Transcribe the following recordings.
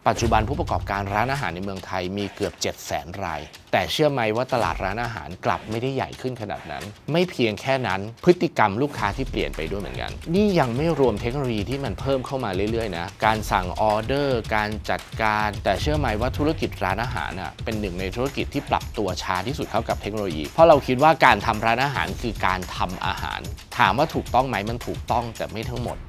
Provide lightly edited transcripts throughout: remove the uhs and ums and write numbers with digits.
ปัจจุบันผู้ประกอบการร้านอาหารในเมืองไทยมีเกือบ 700,000 รายแต่เชื่อไหมว่าตลาดร้านอาหารกลับไม่ได้ใหญ่ขึ้นขนาดนั้นไม่เพียงแค่นั้นพฤติกรรมลูกค้าที่เปลี่ยนไปด้วยเหมือนกันนี่ยังไม่รวมเทคโนโลยีที่มันเพิ่มเข้ามาเรื่อยๆนะการสั่งออเดอร์การจัดการแต่เชื่อไหมว่าธุรกิจร้านอาหารเป็นหนึ่งในธุรกิจที่ปรับตัวช้าที่สุดเข้ากับเทคโนโลยีเพราะเราคิดว่าการทำร้านอาหารคือการทำอาหารถามว่าถูกต้องไหมมันถูกต้องแต่ไม่ทั้งหมด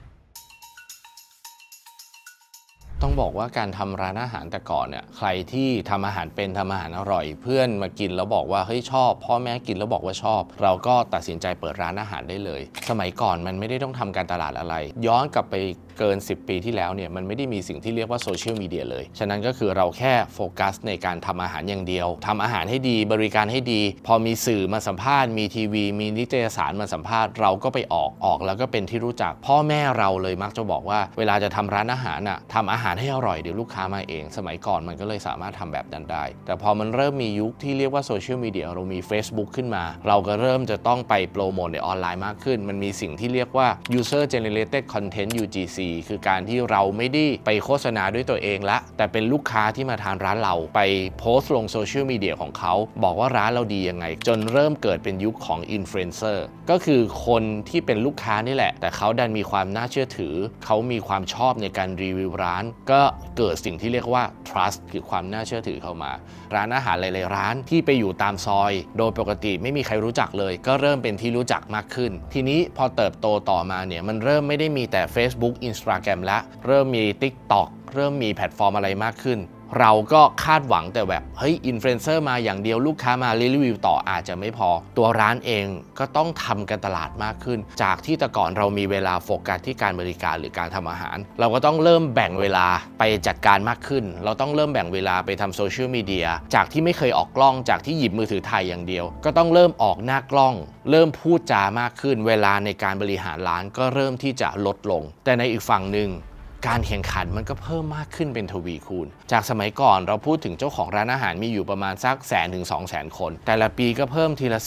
ต้องบอกว่าการทำร้านอาหารแต่ก่อนเนี่ยใครที่ทำอาหารเป็นทำอาหารอร่อยเพื่อนมากินแล้วบอกว่าเฮ้ยชอบพ่อแม่กินแล้วบอกว่าชอบเราก็ตัดสินใจเปิดร้านอาหารได้เลยสมัยก่อนมันไม่ได้ต้องทำการตลาดอะไรย้อนกลับไปเกิน10 ปีที่แล้วเนี่ยมันไม่ได้มีสิ่งที่เรียกว่าโซเชียลมีเดียเลยฉะนั้นก็คือเราแค่โฟกัสในการทำอาหารอย่างเดียวทำอาหารให้ดีบริการให้ดีพอมีสื่อมาสัมภาษณ์มีทีวีมีนิตยสารมาสัมภาษณ์เราก็ไปออกแล้วก็เป็นที่รู้จักพ่อแม่เราเลยมักจะบอกว่าเวลาจะทำร้านอาหารทำอาหารให้อร่อยเดี๋ยวลูกค้ามาเองสมัยก่อนมันก็เลยสามารถทำแบบนั้นได้แต่พอมันเริ่มมียุคที่เรียกว่าโซเชียลมีเดียเรามี Facebook ขึ้นมาเราก็เริ่มจะต้องไปโปรโมทในออนไลน์มากขึ้นมันมีสิ่งที่เรียกว่า User Generated Content UGC คือการที่เราไม่ได้ไปโฆษณาด้วยตัวเองละแต่เป็นลูกค้าที่มาทานร้านเราไปโพสต์ลงโซเชียลมีเดียของเขาบอกว่าร้านเราดียังไงจนเริ่มเกิดเป็นยุคของอินฟลูเอนเซอร์ก็คือคนที่เป็นลูกค้านี่แหละแต่เขาดันมีความน่าเชื่อถือเขามีความชอบในการรีวิวร้านก็เกิดสิ่งที่เรียกว่า trust คือความน่าเชื่อถือเข้ามาร้านอาหารหลายๆร้านที่ไปอยู่ตามซอยโดยปกติไม่มีใครรู้จักเลยก็เริ่มเป็นที่รู้จักมากขึ้นทีนี้พอเติบโตต่อมาเนี่ยมันเริ่มไม่ได้มีแต่ Facebook Instagram แล้วเริ่มมี TikTok เริ่มมีแพลตฟอร์มอะไรมากขึ้นเราก็คาดหวังแต่แบบเฮ้ยอินฟลูเอนเซอร์มาอย่างเดียวลูกค้ามารีวิวต่ออาจจะไม่พอตัวร้านเองก็ต้องทำการตลาดมากขึ้นจากที่แต่ก่อนเรามีเวลาโฟกัสที่การบริการหรือการทำอาหารเราก็ต้องเริ่มแบ่งเวลาไปจัดการมากขึ้นเราต้องเริ่มแบ่งเวลาไปทำโซเชียลมีเดียจากที่ไม่เคยออกกล้องจากที่หยิบมือถือถ่ายอย่างเดียวก็ต้องเริ่มออกหน้ากล้องเริ่มพูดจามากขึ้นเวลาในการบริหารร้านก็เริ่มที่จะลดลงแต่ในอีกฝั่งหนึ่งการแข่งขันมันก็เพิ่มมากขึ้นเป็นทวีคูณจากสมัยก่อนเราพูดถึงเจ้าของร้านอาหารมีอยู่ประมาณสัก100,000 ถึง 200,000 คนแต่ละปีก็เพิ่มทีละ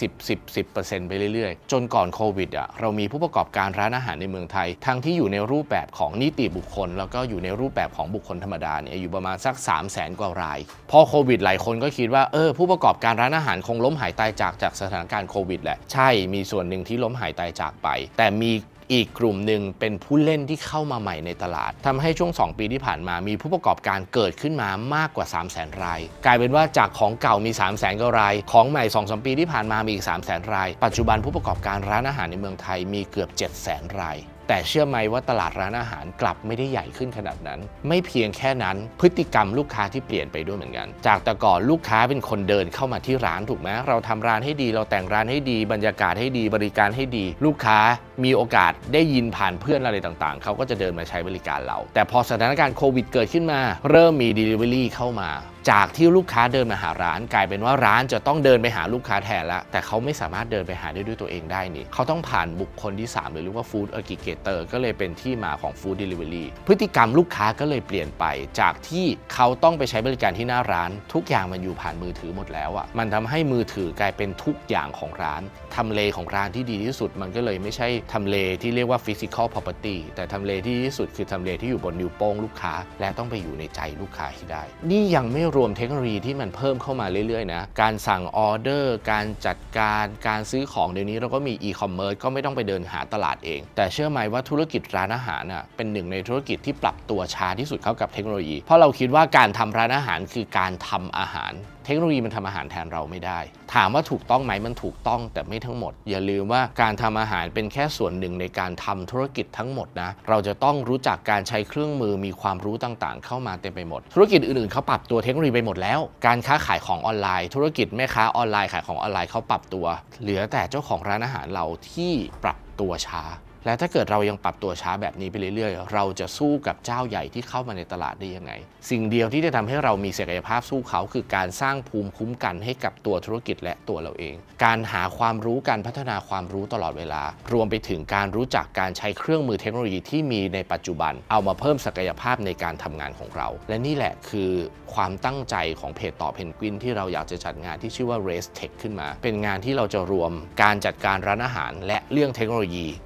10% ไปเรื่อยๆจนก่อนโควิดเรามีผู้ประกอบการร้านอาหารในเมืองไทยทั้งที่อยู่ในรูปแบบของนิติบุคคลแล้วก็อยู่ในรูปแบบของบุคคลธรรมดาเนี่ยอยู่ประมาณสัก 300,000 กว่ารายพอโควิดหลายคนก็คิดว่าผู้ประกอบการร้านอาหารคงล้มหายตายจากสถานการณ์โควิดแหละใช่มีส่วนหนึ่งที่ล้มหายตายจากไปแต่มีอีกกลุ่มหนึ่งเป็นผู้เล่นที่เข้ามาใหม่ในตลาดทำให้ช่วง2 ปีที่ผ่านมามีผู้ประกอบการเกิดขึ้นมามากกว่า 300,000 รายกลายเป็นว่าจากของเก่ามี 300,000 กว่ารายของใหม่ 2-3 ปีที่ผ่านมามีอีก 300,000 รายปัจจุบันผู้ประกอบการร้านอาหารในเมืองไทยมีเกือบ 700,000 รายแต่เชื่อไหมว่าตลาดร้านอาหารกลับไม่ได้ใหญ่ขึ้นขนาดนั้นไม่เพียงแค่นั้นพฤติกรรมลูกค้าที่เปลี่ยนไปด้วยเหมือนกันจากแต่ก่อนลูกค้าเป็นคนเดินเข้ามาที่ร้านถูกไหมเราทำร้านให้ดีเราแต่งร้านให้ดีบรรยากาศให้ดีบริการให้ดีลูกค้ามีโอกาสได้ยินผ่านเพื่อนอะไรต่างๆเขาก็จะเดินมาใช้บริการเราแต่พอสถานการณ์โควิดเกิดขึ้นมาเริ่มมี Delivery เข้ามาจากที่ลูกค้าเดินมาหาร้านกลายเป็นว่าร้านจะต้องเดินไปหาลูกค้าแทนละแต่เขาไม่สามารถเดินไปหาได้ด้วยตัวเองได้นี่เขาต้องผ่านบุคคลที่3หรือเรียกว่า Food Aggregator ก็เลยเป็นที่มาของ Food Delivery พฤติกรรมลูกค้าก็เลยเปลี่ยนไปจากที่เขาต้องไปใช้บริการที่หน้าร้านทุกอย่างมันอยู่ผ่านมือถือหมดแล้วมันทำให้มือถือกลายเป็นทุกอย่างของร้านทำเลของร้านที่ดีที่สุดมันก็เลยไม่ใช่ทำเลที่เรียกว่า Physical Property แต่ทำเลที่ดีที่สุดคือทำเลที่อยู่บนนิ้วโป้งลูกค้าและต้องไปอยู่ในใจลูกค้าให้ได้นี่ยังไม่รวมเทคโนโลยีที่มันเพิ่มเข้ามาเรื่อยๆนะการสั่งออเดอร์การจัดการซื้อของเดี๋ยวนี้เราก็มีอีคอมเมิร์ซก็ไม่ต้องไปเดินหาตลาดเองแต่เชื่อไหมว่าธุรกิจร้านอาหารเป็นหนึ่งในธุรกิจที่ปรับตัวช้าที่สุดเข้ากับเทคโนโลยีเพราะเราคิดว่าการทำร้านอาหารคือการทำอาหารเทคโนโลยีมันทำอาหารแทนเราไม่ได้ถามว่าถูกต้องไหมมันถูกต้องแต่ไม่ทั้งหมดอย่าลืมว่าการทำอาหารเป็นแค่ส่วนหนึ่งในการทำธุรกิจทั้งหมดนะเราจะต้องรู้จักการใช้เครื่องมือมีความรู้ต่างๆเข้ามาเต็มไปหมดธุรกิจอื่นๆเขาปรับตัวเทคโนโลยีไปหมดแล้วการค้าขายของออนไลน์ธุรกิจแม่ค้าออนไลน์ขายของออนไลน์เขาปรับตัวเหลือแต่เจ้าของร้านอาหารเราที่ปรับตัวช้าและถ้าเกิดเรายังปรับตัวช้าแบบนี้ไปเรื่อยๆเราจะสู้กับเจ้าใหญ่ที่เข้ามาในตลาดได้ยังไงสิ่งเดียวที่จะทำให้เรามีศักยภาพสู้เขาคือการสร้างภูมิคุ้มกันให้กับตัวธุรกิจและตัวเราเองการหาความรู้การพัฒนาความรู้ตลอดเวลารวมไปถึงการรู้จักการใช้เครื่องมือเทคโนโลยีที่มีในปัจจุบันเอามาเพิ่มศักยภาพในการทำงานของเราและนี่แหละคือความตั้งใจของเพจต่อเพนกวินที่เราอยากจะจัดงานที่ชื่อว่า Race Tech ขึ้นมาเป็นงานที่เราจะรวมการจัดการร้านอาหารและเรื่องเทคโนโลยี2 เรื่อง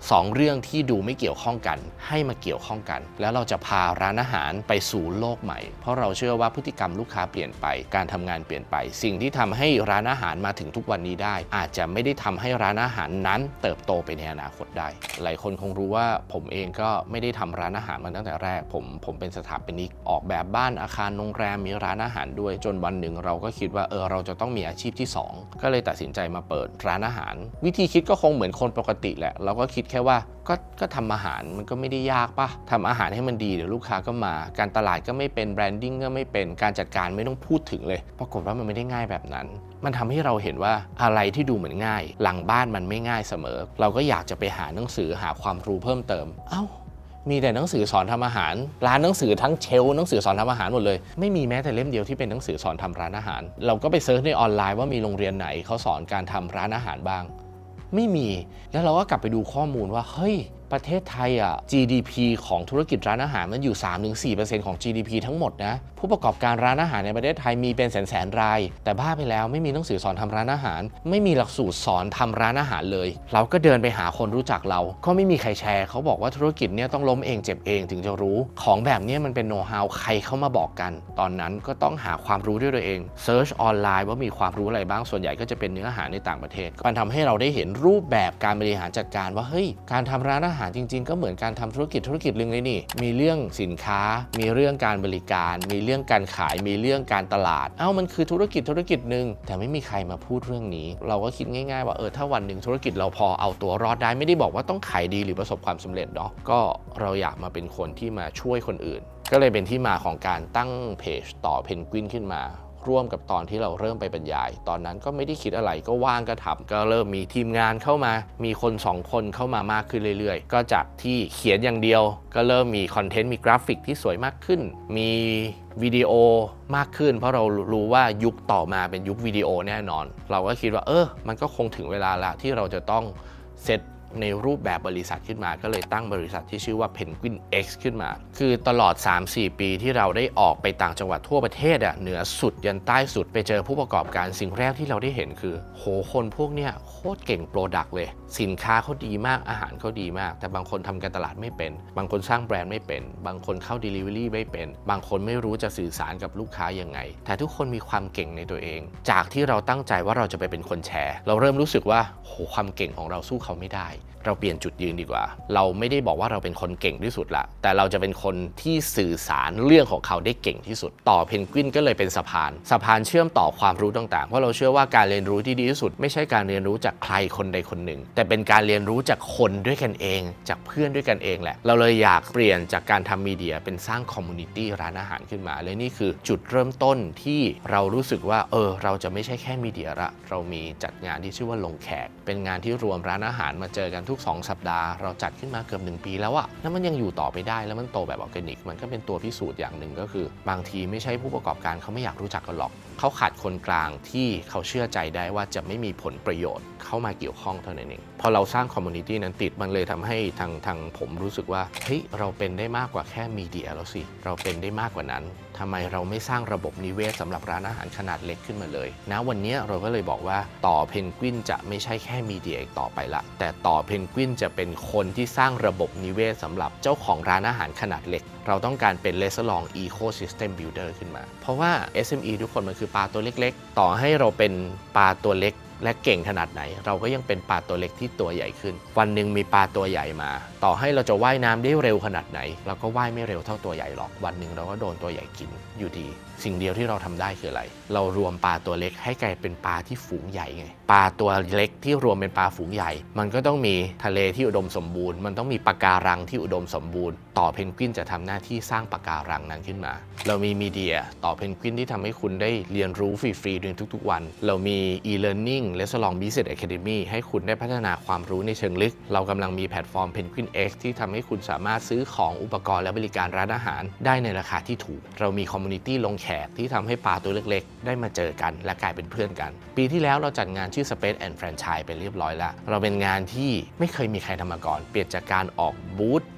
รื่องที่ดูไม่เกี่ยวข้องกันให้มาเกี่ยวข้องกันแล้วเราจะพาร้านอาหารไปสู่โลกใหม่เพราะเราเชื่อว่าพฤติกรรมลูกค้าเปลี่ยนไปการทำงานเปลี่ยนไปสิ่งที่ทำให้ร้านอาหารมาถึงทุกวันนี้ได้อาจจะไม่ได้ทำให้ร้านอาหารนั้นเติบโตไปในอนาคตได้หลายคนคงรู้ว่าผมเองก็ไม่ได้ทำร้านอาหารมาตั้งแต่แรกผมเป็นสถาปนิกออกแบบบ้านอาคารโรงแรมมีร้านอาหารด้วยจนวันหนึ่งเราก็คิดว่าเราจะต้องมีอาชีพที่2ก็เลยตัดสินใจมาเปิดร้านอาหารวิธีคิดก็คงเหมือนคนปกติแหละเราก็คิดแค่ว่าก็ทำอาหารมันก็ไม่ได้ยากป่ะทำอาหารให้มันดีเดี๋ยวลูกค้าก็มาการตลาดก็ไม่เป็นแบรนดิ้งก็ไม่เป็นการจัดการไม่ต้องพูดถึงเลยปรากฏว่ามันไม่ได้ง่ายแบบนั้นมันทำให้เราเห็นว่าอะไรที่ดูเหมือนง่ายหลังบ้านมันไม่ง่ายเสมอเราก็อยากจะไปหาหนังสือหาความรู้เพิ่มเติมมีแต่หนังสือสอนทำอาหารร้านหนังสือทั้งเชลฟ์หนังสือสอนทำอาหารหมดเลยไม่มีแม้แต่เล่มเดียวที่เป็นหนังสือสอนทำร้านอาหารเราก็ไปเซิร์ชในออนไลน์ว่ามีโรงเรียนไหนเขาสอนการทำร้านอาหารบ้างไม่มีแล้วเราก็กลับไปดูข้อมูลว่าเฮ้ยประเทศไทยGDP ของธุรกิจร้านอาหารมันอยู่ 3-4% ของ GDP ทั้งหมดนะผู้ประกอบการร้านอาหารในประเทศไทยมีเป็นแสนรายแต่บ้าไปแล้วไม่มีหนังสือสอนทำร้านอาหารไม่มีหลักสูตรสอนทำร้านอาหารเลยเราก็เดินไปหาคนรู้จักเราก็ไม่มีใครแชร์เขาบอกว่าธุรกิจเนี่ยต้องล้มเองเจ็บเองถึงจะรู้ของแบบนี้มันเป็นโน้ตฮาวใครเข้ามาบอกกันตอนนั้นก็ต้องหาความรู้ด้วยตัวเองเซิร์ชออนไลน์ว่ามีความรู้อะไรบ้างส่วนใหญ่ก็จะเป็นเนื้อหาในต่างประเทศมันทำให้เราได้เห็นรูปแบบการบริหารจัดการว่าเฮ้ยการทำร้านอาหารจริงๆก็เหมือนการทำธุรกิจนึงเลยนี่มีเรื่องสินค้ามีเรื่องการบริการมีเรื่องการขายมีเรื่องการตลาดมันคือธุรกิจนึงแต่ไม่มีใครมาพูดเรื่องนี้เราก็คิดง่ายๆว่าถ้าวันหนึ่งธุรกิจเราพอเอาตัวรอดได้ไม่ได้บอกว่าต้องขายดีหรือประสบความสำเร็จเนาะก็เราอยากมาเป็นคนที่มาช่วยคนอื่นก็เลยเป็นที่มาของการตั้งเพจต่อเพนกวินขึ้นมาร่วมกับตอนที่เราเริ่มไปบรรยายตอนนั้นก็ไม่ได้คิดอะไรก็ว่างก็ทำก็เริ่มมีทีมงานเข้ามามีคน2คนเข้ามามากขึ้นเรื่อยๆก็จากที่เขียนอย่างเดียวก็เริ่มมีคอนเทนต์มีกราฟิกที่สวยมากขึ้นมีวิดีโอมากขึ้นเพราะเรารู้ว่ายุคต่อมาเป็นยุควิดีโอแน่นอนเราก็คิดว่ามันก็คงถึงเวลาละที่เราจะต้องเซตในรูปแบบบริษัทขึ้นมาก็เลยตั้งบริษัทที่ชื่อว่า Penguin X ขึ้นมาคือตลอด 3-4 ปีที่เราได้ออกไปต่างจังหวัดทั่วประเทศเหนือสุดยันใต้สุดไปเจอผู้ประกอบการสิ่งแรกที่เราได้เห็นคือคนพวกเนี้ยโคตรเก่งโปรดักต์เลยสินค้าเขาดีมากอาหารเขาดีมากแต่บางคนทำการตลาดไม่เป็นบางคนสร้างแบรนด์ไม่เป็นบางคนเข้า Delivery ไม่เป็นบางคนไม่รู้จะสื่อสารกับลูกค้ายังไงแต่ทุกคนมีความเก่งในตัวเองจากที่เราตั้งใจว่าเราจะไปเป็นคนแชร์เราเริ่มรู้สึกว่าความเก่งของเราสู้เขาไม่ได้เราเปลี่ยนจุดยืนดีกว่าเราไม่ได้บอกว่าเราเป็นคนเก่งที่สุดละแต่เราจะเป็นคนที่สื่อสารเรื่องของเขาได้เก่งที่สุดต่อเพนกวินก็เลยเป็นสะพานเชื่อมต่อความรู้ต่างๆเพราะเราเชื่อว่าการเรียนรู้ที่ดีที่สุดไม่ใช่การเรียนรู้จากใครคนใดคนหนึ่งแต่เป็นการเรียนรู้จากคนด้วยกันเองจากเพื่อนด้วยกันเองแหละเราเลยอยากเปลี่ยนจากการทำมีเดียเป็นสร้างคอมมูนิตี้ร้านอาหารขึ้นมาและนี่คือจุดเริ่มต้นที่เรารู้สึกว่าเราจะไม่ใช่แค่มีเดียละเรามีจัดงานที่ชื่อว่าลงแขกเป็นงานที่รวมร้านอาหารมาเจอกันทุก2 สัปดาห์เราจัดขึ้นมาเกือบ1 ปีแล้วแล้วมันยังอยู่ต่อไปได้แล้วมันโตแบบออร์แกนิกมันก็เป็นตัวพิสูจน์อย่างหนึ่งก็คือบางทีไม่ใช่ผู้ประกอบการเขาไม่อยากรู้จักกันหรอกเขาขาดคนกลางที่เขาเชื่อใจได้ว่าจะไม่มีผลประโยชน์เข้ามาเกี่ยวข้องเท่านั้นเองพอเราสร้างคอมมูนิตี้นั้นติดมันเลยทำให้ทางผมรู้สึกว่าเฮ้ยเราเป็นได้มากกว่าแค่มีเดียแล้วสิเราเป็นได้มากกว่านั้นทำไมเราไม่สร้างระบบนิเวศสำหรับร้านอาหารขนาดเล็กขึ้นมาเลยนะวันนี้เราก็เลยบอกว่าต่อเพนกวินจะไม่ใช่แค่มีเดียอีกต่อไปละแต่ต่อเพนกวินจะเป็นคนที่สร้างระบบนิเวศสำหรับเจ้าของร้านอาหารขนาดเล็กเราต้องการเป็น Restaurant Ecosystem Builder ขึ้นมาเพราะว่า SME ทุกคนมันคือปลาตัวเล็กๆต่อให้เราเป็นปลาตัวเล็กและเก่งขนาดไหนเราก็ยังเป็นปลาตัวเล็กที่ตัวใหญ่ขึ้นวันหนึ่งมีปลาตัวใหญ่มาต่อให้เราจะว่ายน้ำได้เร็วขนาดไหนเราก็ว่ายไม่เร็วเท่าตัวใหญ่หรอกวันหนึ่งเราก็โดนตัวใหญ่กินอยู่ดีสิ่งเดียวที่เราทำได้คืออะไรเรารวมปลาตัวเล็กให้กลายเป็นปลาที่ฝูงใหญ่ไงปลาตัวเล็กที่รวมเป็นปลาฝูงใหญ่มันก็ต้องมีทะเลที่อุดมสมบูรณ์มันต้องมีปะการังที่อุดมสมบูรณ์ต่อเพนกวินจะทำหน้าที่สร้างปะการังนั้นขึ้นมาเรามีมีเดียต่อเพนกวินที่ทำให้คุณได้เรียนรู้ฟรีๆในทุกๆวันเรามี e-learning Restaurant Business Academy ให้คุณได้พัฒนาความรู้ในเชิงลึกเรากำลังมีแพลตฟอร์ม Penguin X ที่ทำให้คุณสามารถซื้อของอุปกรณ์และบริการร้านอาหารได้ในราคาที่ถูกเรามีคอมมูนิตี้ลงแขกที่ทำให้ปลาตัวเล็กๆได้มาเจอกันและกลายเป็นเพื่อนกันปีที่แล้วเราจัดงานชื่อ Space and Franchise ไปเรียบร้อยแล้วเราเป็นงานที่ไม่เคยมีใครทำมาก่อนเปลี่ยนจากการออกบูธ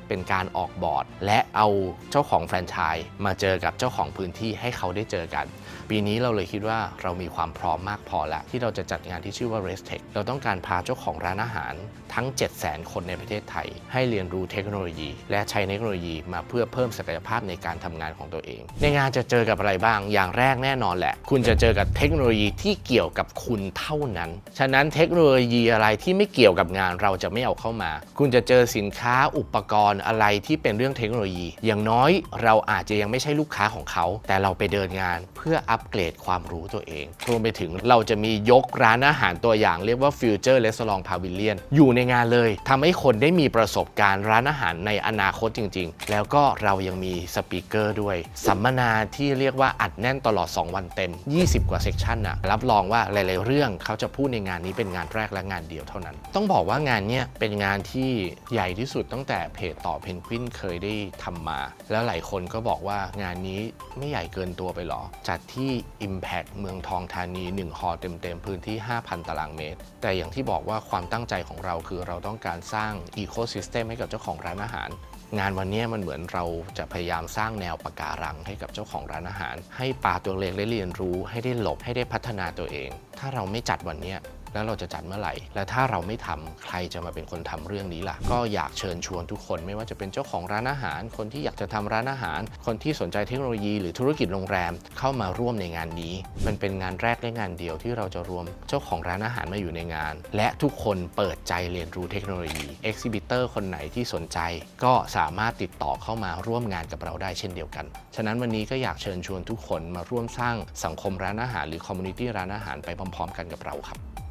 เป็นการออกบอร์ดและเอาเจ้าของแฟรนไชส์มาเจอกับเจ้าของพื้นที่ให้เขาได้เจอกันปีนี้เราเลยคิดว่าเรามีความพร้อมมากพอแล้วที่เราจะจัดงานที่ชื่อว่า Restech เราต้องการพาเจ้าของร้านอาหารทั้ง 700,000 คนในประเทศไทยให้เรียนรู้เทคโนโลยีและใช้เทคโนโลยีมาเพื่อเพิ่มศักยภาพในการทำงานของตัวเองในงานจะเจอกับอะไรบ้างอย่างแรกแน่นอนแหละคุณจะเจอกับเทคโนโลยีที่เกี่ยวกับคุณเท่านั้นฉะนั้นเทคโนโลยีอะไรที่ไม่เกี่ยวกับงานเราจะไม่เอาเข้ามาคุณจะเจอสินค้าอุปกรณ์อะไรที่เป็นเรื่องเทคโนโลยีอย่างน้อยเราอาจจะยังไม่ใช่ลูกค้าของเขาแต่เราไปเดินงานเพื่ออัปเกรดความรู้ตัวเองรวมไปถึงเราจะมียกร้านอาหารตัวอย่างเรียกว่า Future Restaurant Pavilion อยู่ในงานเลยทำให้คนได้มีประสบการณ์ร้านอาหารในอนาคตจริงๆแล้วก็เรายังมีสปีกเกอร์ด้วยสัมมนาที่เรียกว่าอัดแน่นตลอด2วันเต็ม20กว่าเซกชันนะรับรองว่าหลายๆเรื่องเขาจะพูดในงานนี้เป็นงานแรกและงานเดียวเท่านั้นต้องบอกว่างานนี้เป็นงานที่ใหญ่ที่สุดตั้งแต่เพจต่อเพนกวินเคยได้ทำมาแล้วหลายคนก็บอกว่างานนี้ไม่ใหญ่เกินตัวไปหรอจัดที่ Impact เมืองทองธานี1 ฮอลล์เต็มๆพื้นที่ 5,000 ตารางเมตรแต่อย่างที่บอกว่าความตั้งใจของเราคือเราต้องการสร้าง Ecosystem ให้กับเจ้าของร้านอาหารงานวันนี้มันเหมือนเราจะพยายามสร้างแนวปะการังให้กับเจ้าของร้านอาหารให้ปลาตัวเล็กได้เรียนรู้ให้ได้หลบให้ได้พัฒนาตัวเองถ้าเราไม่จัดวันนี้แล้วเราจะจัดเมื่อไหร่และถ้าเราไม่ทำใครจะมาเป็นคนทำเรื่องนี้ล่ะก็อยากเชิญชวนทุกคนไม่ว่าจะเป็นเจ้าของร้านอาหารคนที่อยากจะทำร้านอาหารคนที่สนใจเทคโนโลยีหรือธุรกิจโรงแรมเข้ามาร่วมในงานนี้มันเป็นงานแรกและงานเดียวที่เราจะรวมเจ้าของร้านอาหารมาอยู่ในงานและทุกคนเปิดใจเรียนรู้เทคโนโลยี Exhibitor คนไหนที่สนใจก็สามารถติดต่อเข้ามาร่วมงานกับเราได้เช่นเดียวกันฉะนั้นวันนี้ก็อยากเชิญชวนทุกคนมาร่วมสร้างสังคมร้านอาหารหรือ Community ร้านอาหารไปพร้อมๆกันกับเราครับ